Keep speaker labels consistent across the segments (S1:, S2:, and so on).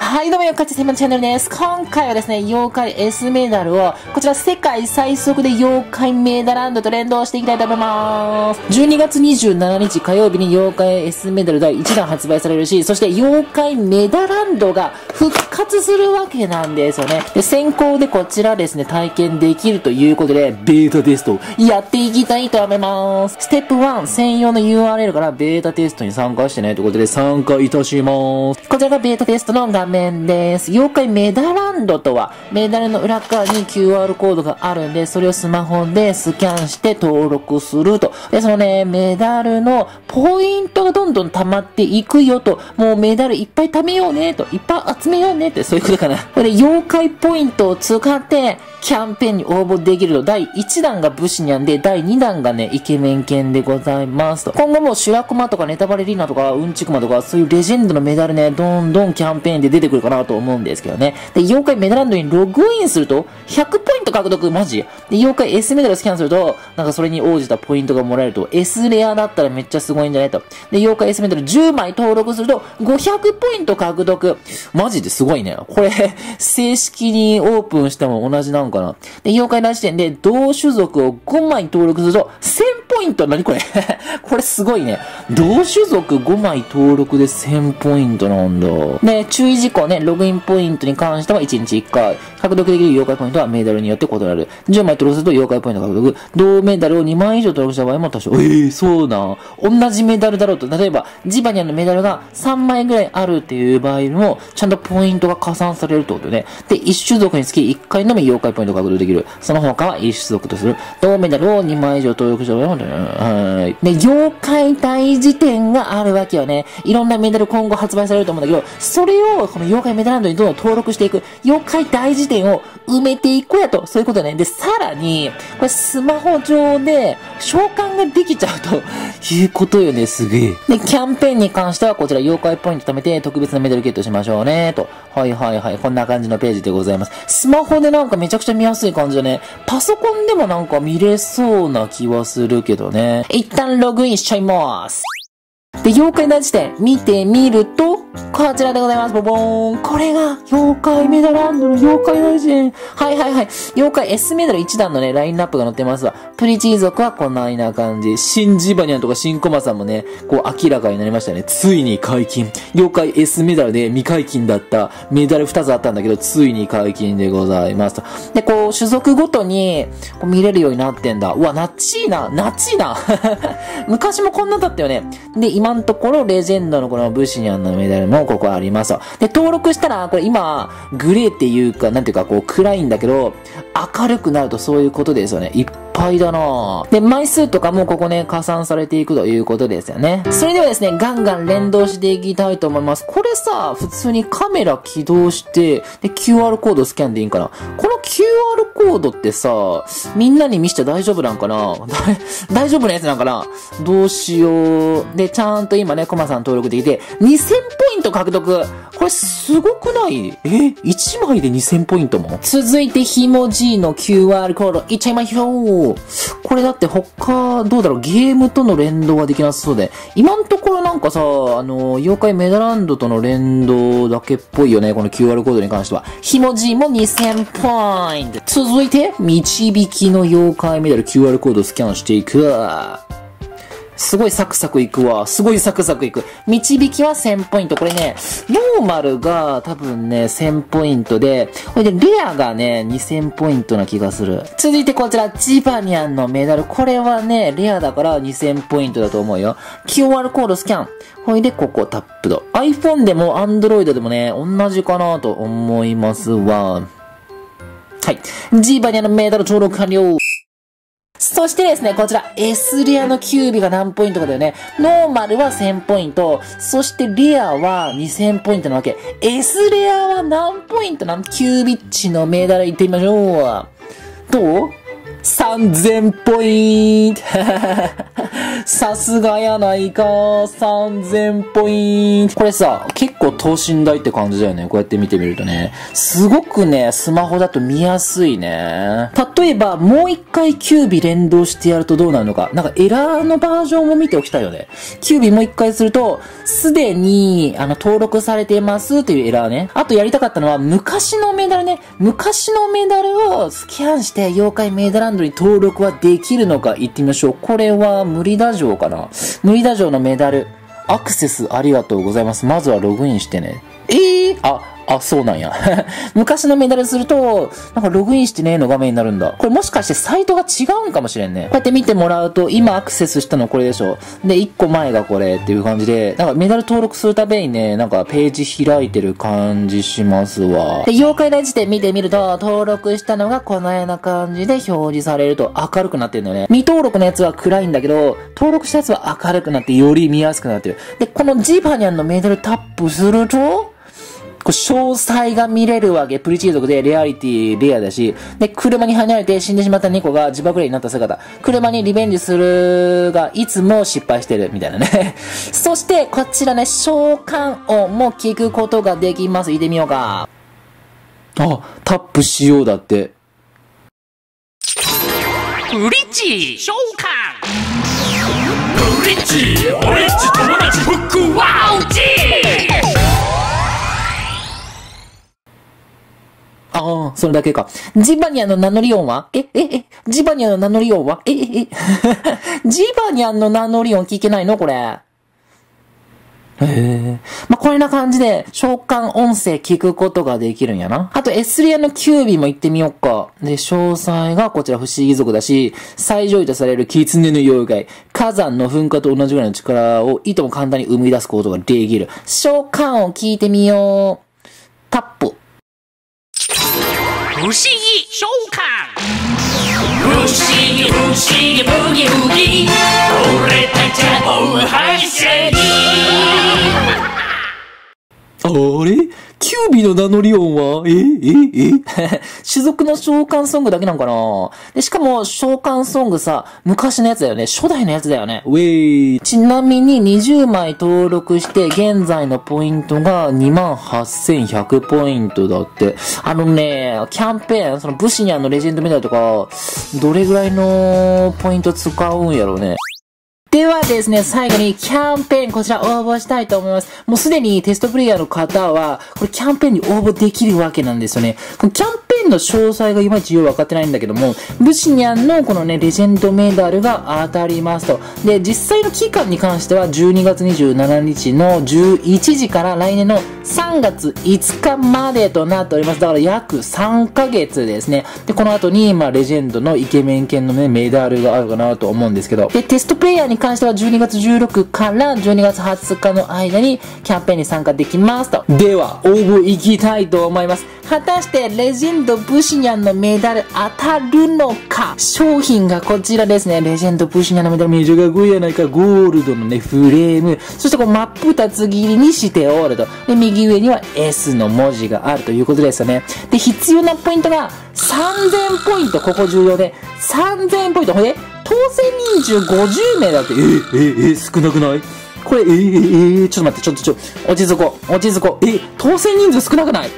S1: はい、どうもよかちせまチャンネルです。今回はですね、妖怪 S メダルを、こちら世界最速で妖怪メダランドと連動していきたいと思います。12月27日火曜日に妖怪 S メダル第1弾発売されるし、そして妖怪メダランドが復活するわけなんですよね。で、先行でこちらですね、体験できるということで、ベータテストやっていきたいと思います。ステップ1、専用の URL からベータテストに参加してねということで参加いたします。こちらがベータテストの画面です。妖怪メダランドとは、メダルの裏側に QR コードがあるんで、それをスマホでスキャンして登録すると。で、そのね、メダルのポイントがどんどん溜まっていくよと。もうメダルいっぱい貯めようねと。いっぱい集めようねって、そういうことかな。これ、妖怪ポイントを使って、キャンペーンに応募できると、第1弾がブシニャンで、第2弾がね、イケメン犬でございますと。今後もシュラコマとかネタバレリーナとか、うんちくまとか、そういうレジェンドのメダルね、どんどんキャンペーンで出てくるかなと思うんですけどね。で、妖怪メダランドにログインすると、100ポイント獲得、マジで、妖怪 S メダルスキャンすると、なんかそれに応じたポイントがもらえると、S レアだったらめっちゃすごいんじゃないと。で、妖怪 S メダル10枚登録すると、500ポイント獲得。マジですごいね。これ、正式にオープンしても同じなんかな。で、妖怪な時点で、同種族を5枚登録すると、1000ポイント。何これこれすごいね。同種族5枚登録で1000ポイントなんだ。で、注意事項ね、ログインポイントに関しては1日1回。獲得できる妖怪ポイントはメダルによって異なる。10枚登録すると妖怪ポイント獲得。同メダルを2枚以上登録した場合も多少。そうな。同じメダルだろうと。例えば、ジバニャンのメダルが3枚ぐらいあるっていう場合も、ちゃんとポイントが加算されるってことね。で、1種族につき1回のみ妖怪ポイント獲得できる。その他は1種族とする。同メダルを2枚以上登録した場合も、はい。で、妖怪大辞典があるわけよね。いろんなメダル今後発売されると思うんだけど、それをこの妖怪メダランドにどんどん登録していく。妖怪大辞典を埋めていくやと。そういうことね。で、さらに、これスマホ上で召喚ができちゃうということよね。すげえ。で、キャンペーンに関してはこちら妖怪ポイント貯めて特別なメダルゲットしましょうね。と。はいはいはい。こんな感じのページでございます。スマホでなんかめちゃくちゃ見やすい感じだね。パソコンでもなんか見れそうな気はするけどね。一旦ログインしちゃいます。で、妖怪大辞典見てみると、こちらでございます。ボボーン。これが、妖怪メダランドの妖怪大辞典。はいはいはい。妖怪 S メダル1弾のね、ラインナップが載ってますわ。プリチー族はこんな感じ。新ジバニャンとか新コマさんもね、こう明らかになりましたね。ついに解禁。妖怪 S メダルで未解禁だったメダル2つあったんだけど、ついに解禁でございますと。で、こう、種族ごとに、こう見れるようになってんだ。うわ、ナッチーな。昔もこんなだったよね。で、今のところ、レジェンドのこのブシニャンのメダルもここあります。で、登録したら、これ今、グレーっていうか、なんていうか、こう、暗いんだけど、明るくなるとそういうことですよね。いっぱいだなぁ。で、枚数とかもここね、加算されていくということですよね。それではですね、ガンガン連動していきたいと思います。これさ、普通にカメラ起動して、で、QR コードスキャンでいいんかな。この QR コードってさ、みんなに見せちゃ大丈夫なんかな大丈夫なやつなんかな。どうしよう。で、ちゃんと今ね、コマさん登録できて、2000ポイント獲得。これすごくない？ 1 枚で2000ポイントも？続いて、ひも G の QR コードいっちゃいましょう。これだって他、どうだろう、ゲームとの連動はできなさそうで。今のところなんかさ、妖怪メダランドとの連動だけっぽいよね、この QR コードに関しては。ひも G も2000ポイント。続いて、導きの妖怪メダル QR コードをスキャンしていく。すごいサクサクいくわ。すごいサクサクいく。導きは1000ポイント。これね、ノーマルが多分ね、1000ポイントで、これでレアがね、2000ポイントな気がする。続いてこちら、ジバニャンのメダル。これはね、レアだから2000ポイントだと思うよ。QR コードスキャン。ほいで、ここタップと。iPhone でも Android でもね、同じかなと思いますわ。はい。ジバニャンのメダル登録完了。そしてですね、こちら S レアのキュービが何ポイントかだよね。ノーマルは1000ポイント。そしてレアは2000ポイントなわけ。S レアは何ポイントなの？キュービッチのメダル行ってみましょう。どう？3000ポイントさすがやないか。3000ポイント。これさ、結構等身大って感じだよね。こうやって見てみるとね。すごくね、スマホだと見やすいね。例えば、もう一回キュービ連動してやるとどうなるのか。なんかエラーのバージョンも見ておきたいよね。キュービもう一回すると、すでに、登録されていますっていうエラーね。あとやりたかったのは、昔のメダルね。昔のメダルをスキャンして、妖怪メダランドに登録はできるのか言ってみましょう。これは無理打城かな。無理打城のメダル。アクセスありがとうございます。まずはログインしてね。そうなんや。昔のメダルすると、なんかログインしてねえの画面になるんだ。これもしかしてサイトが違うんかもしれんね。こうやって見てもらうと、今アクセスしたのこれでしょ。で、1個前がこれっていう感じで、なんかメダル登録するたびにね、なんかページ開いてる感じしますわ。で、妖怪大辞典見てみると、登録したのがこのような感じで表示されると明るくなってるんだよね。未登録のやつは暗いんだけど、登録したやつは明るくなってより見やすくなってる。で、このジバニャンのメダルタップすると、詳細が見れるわけ。プリチー族でレアリティレアだし。で、車に跳ねられて死んでしまった猫が自爆霊になった姿。車にリベンジするが、いつも失敗してる。みたいなね。そして、こちらね、召喚音も聞くことができます。行ってみようか。タップしようだって。
S2: プリチ召喚プリチ俺っち友達福はうち
S1: それだけか。ジバニャンの名乗り音はジバニャンの名乗り音はジバニャンの名乗り音聞けないのこれ。こんな感じで召喚音声聞くことができるんやな。あと S リアのキュービも行ってみよっか。で、詳細がこちら不思議族だし、最上位とされる狐の妖怪、火山の噴火と同じぐらいの力をいとも簡単に生み出すことができる。召喚音聞いてみよう。タップ。
S2: 不思議召喚不思議不思議ブギブギ俺たちは大はしゃぎ
S1: あれキュービの名乗り音は種族の召喚ソングだけなんかな。で、しかも召喚ソングさ、昔のやつだよね。初代のやつだよね。ちなみに20枚登録して、現在のポイントが 28,100 ポイントだって。キャンペーン、そのブシニャンのレジェンドメダルとか、どれぐらいのポイント使うんやろうね。ではですね、最後にキャンペーンこちら応募したいと思います。もうすでにテストプレイヤーの方は、これキャンペーンに応募できるわけなんですよね。このキャンペーンの詳細がいまいちよくわかってないんだけども、ブシニャンのこのね、レジェンドメダルが当たりますと。で、実際の期間に関しては、12月27日の11時から来年の3月5日までとなっております。だから約3ヶ月ですね。で、この後に、レジェンドのイケメン犬のね、メダルがあるかなと思うんですけど。で、テストプレイヤーに関しては12月16から12月20日の間にキャンペーンに参加できますと。では、応募いきたいと思います。果たしてレジェンドブシニャンのメダル当たるのか。商品がこちらですね。レジェンドブシニャンのメダルめちゃかっこいいやないか。ゴールドのね、フレーム。そしてこう真っ二つ切りにしておると。で、右上には S の文字があるということですよね。で、必要なポイントが3000ポイント。ここ重要で。3000ポイント。ほんで、当選人数50名だって。少なくない？これ、ちょっと待って、落ち着こう。当選人数少なくない？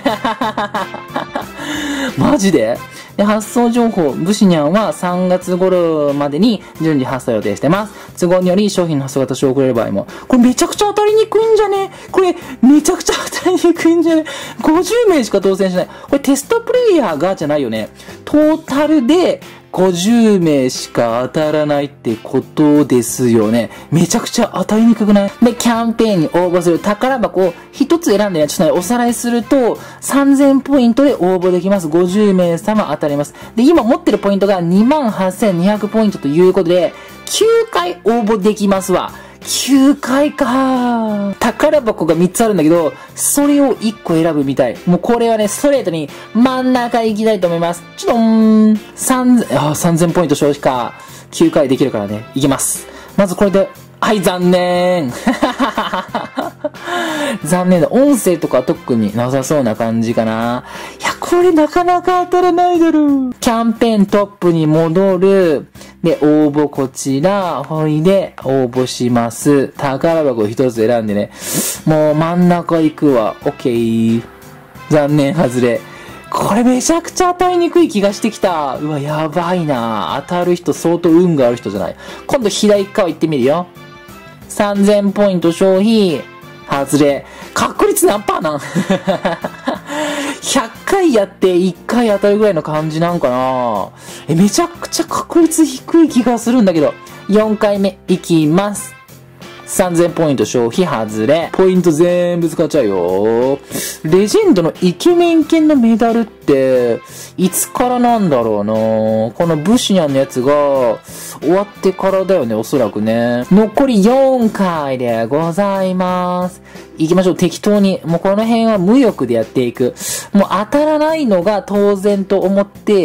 S1: マジで？で、発送情報、ブシニャンは3月頃までに順次発送予定してます。都合により商品の発送が多少遅れる場合も。これめちゃくちゃ当たりにくいんじゃね？これめちゃくちゃ当たりにくいんじゃね？ 50 名しか当選しない。これテストプレイヤーがじゃないよね。トータルで50名しか当たらないってことですよね。めちゃくちゃ当たりにくくない？で、キャンペーンに応募する宝箱を一つ選んでね、ちょっとね、おさらいすると、3000ポイントで応募できます。50名様当たります。で、今持ってるポイントが 28,200 ポイントということで、9回応募できますわ。9回か。宝箱が3つあるんだけど、それを1個選ぶみたい。もうこれはね、ストレートに真ん中行きたいと思います。ちょっと、3000ポイント消費か。9回できるからね、いきます。まずこれで、はい、残念。残念だ。音声とか特になさそうな感じかな。いや、これなかなか当たらないだろう。キャンペーントップに戻る。 で、応募こちら、ほいで、応募します。宝箱一つ選んでね。もう真ん中行くわ。オッケー。残念、外れ。これめちゃくちゃ当たりにくい気がしてきた。うわ、やばいな。当たる人相当運がある人じゃない。今度左側行ってみるよ。3000ポイント消費。外れ。確率何パーなん ?100 回やって1回当たるぐらいの感じなんかな。めちゃくちゃ確率低い気がするんだけど。4回目いきます。3000ポイント消費外れ。ポイント全部使っちゃうよ。レジェンドのイケメン犬のメダルって、いつからなんだろうな。このブシニャンのやつが、終わってからだよね、おそらくね。残り4回でございます。行きましょう、適当に。もうこの辺は無欲でやっていく。もう当たらないのが当然と思って、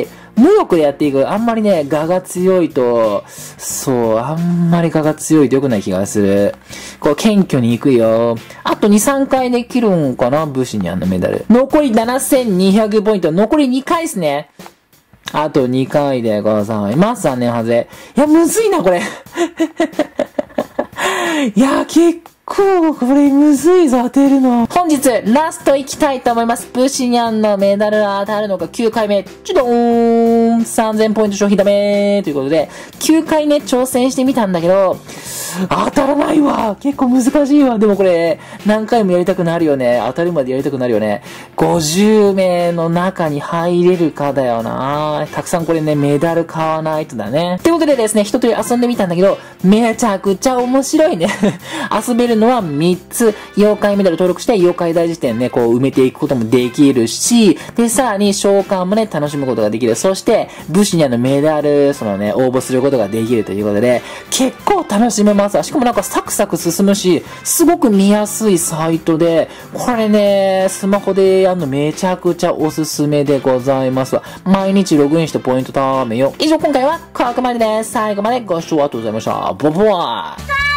S1: 無欲でやっていく。あんまりね、我が強いと、そう、あんまり我が強いと良くない気がする。こう、謙虚に行くよ。あと2、3回できるんかな、武士にのメダル。残り7200ポイント。残り2回ですね。あと2回でございます。残念外れ。いや、むずいな、これ。いや、結構、これむずいぞ、当てるの。本日、ラスト行きたいと思います。ブシニャンのメダル当たるのか、9回目。ちょどーん !3000 ポイント消費ダメーということで、9回ね、挑戦してみたんだけど、当たらないわ。結構難しいわ。でもこれ、何回もやりたくなるよね。当たるまでやりたくなるよね。50名の中に入れるかだよな。たくさんこれね、メダル買わないとだね。ということでですね、一通り遊んでみたんだけど、めちゃくちゃ面白いね。遊べるのは3つ。妖怪メダル登録して、妖怪大辞典ね、こう埋めていくこともできるし、で、さらに召喚もね、楽しむことができる。そして、武士にのメダル、そのね、応募することができるということで、結構楽しめます。しかもなんかサクサク進むし、すごく見やすいサイトで、これね、スマホでやるのめちゃくちゃおすすめでございますわ。毎日ログインしてポイント貯めよう。以上今回はここまでです。最後までご視聴ありがとうございました。ボボワー。